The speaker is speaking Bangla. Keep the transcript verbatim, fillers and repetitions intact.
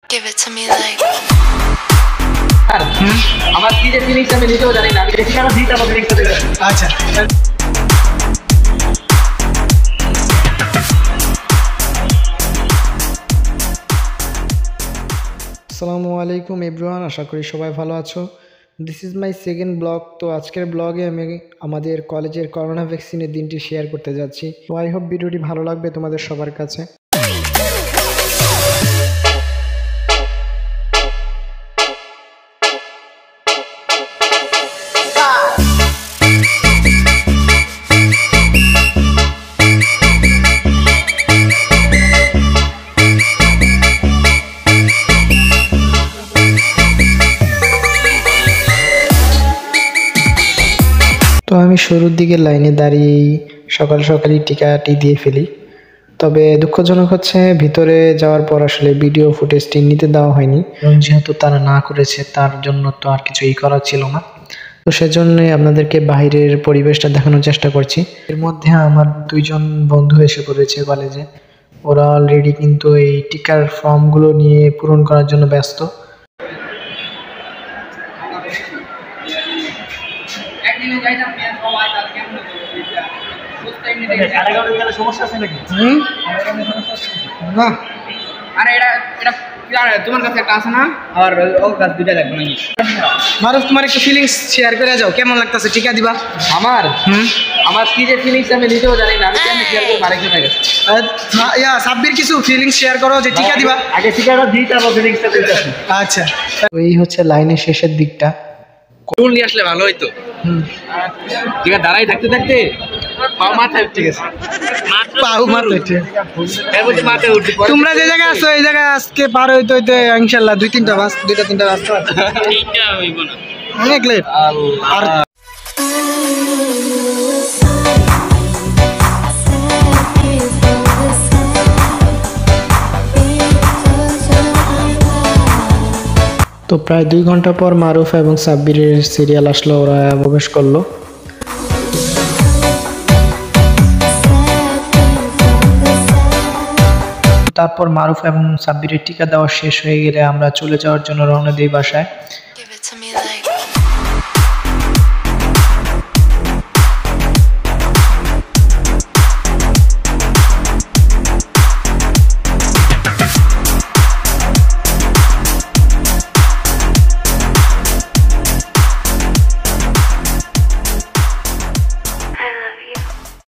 Give it to me like আমার কি যে ফিলিংস আমি নিজেও জানি না আমি দেখি কেন দিতে আমার ফিলিংস দেবে আচ্ছা আসসালামু আলাইকুম এভরিওয়ান, আশা করি সবাই ভালো আছো। This is my second blog. তো আজকের ব্লগে আমি আমাদের কলেজের করোনা ভ্যাকসিনের দিনটি শেয়ার করতে যাচ্ছি। তো আই হোপ ভিডিওটি ভালো লাগবে তোমাদের সবার কাছে। তো আমি শুরুর দিকে লাইনে দাঁড়িয়ে সকাল সকালই টিকাটি দিয়ে ফেলি। তবে দুঃখজনক হচ্ছে ভিতরে যাওয়ার পর আসলে ভিডিও ফুটেজটি নিতে দেওয়া হয়নি, এবং যেহেতু তারা না করেছে তার জন্য তো আর কিছুই করার ছিল না। তো সেজন্যই আপনাদেরকে বাইরের পরিবেশটা দেখানোর চেষ্টা করছি। এর মধ্যে আমার দুইজন বন্ধু এসে পড়েছে কলেজে। ওরা অলরেডি কিন্তু এই টিকার ফর্মগুলো নিয়ে পূরণ করার জন্য ব্যস্ত। সমস্যা আছে নাকি? না আরে এটা এটা তোমার কাছে একটা আছে না, আর ওর কাছে দুইটা লাগবে নাকি? মারুফ, তোমার একটু ফিলিংস শেয়ার করে যাও, কেমন লাগতেছে টিকা দিবা? আমার হুম আমার কি যে ফিলিংস আমি নিজেও জানি না, আমি কেমনে শেয়ার করব আরেকজনের কাছে। ইয়া সাব্বির কিছু ফিলিংস শেয়ার করো যে টিকা দিবা। আগে টিকাটা দিই তারপর ফিলিংসটা দিতে। আচ্ছা, এই হচ্ছে লাইনের শেষের দিকটা। টুল নিয়ে আসলে ভালো হইতো। হুম ঠিক আছে, দাঁড়াই থাকতে থাকতে পাও মাথায় ঠিক আছে, পাও মাথায় ঠিক এর মধ্যে মাথায় উঠে। তোমরা যে জায়গায় আছো এই জায়গায় আজকে পার হইতে হইতে ইনশাআল্লাহ দুই তিনটা বাস দুইটা তিনটা রাস্তা এইটা হইব না, অনেক লেট। আর তো প্রায় দুই ঘন্টা পর মারুফ এবং সাব্বিরের সিরিয়াল আসলো, ওরা প্রবেশ করলো। তারপর মারুফ এবং সাব্বিরের টিকা দেওয়া শেষ হয়ে গেলে আমরা চলে যাওয়ার জন্য রওনা দিই বাসায়। give it to me like